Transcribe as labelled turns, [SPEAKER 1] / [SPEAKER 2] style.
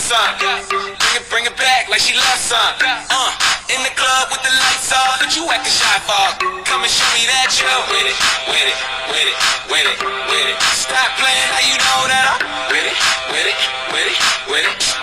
[SPEAKER 1] some. Bring it back like she loves some. In the club with the lights off, but you acting shy for. Come and show me that you're with it, with it, with it, with it, with it. Stop playing how you know that I'm with it, with it, with it, with it.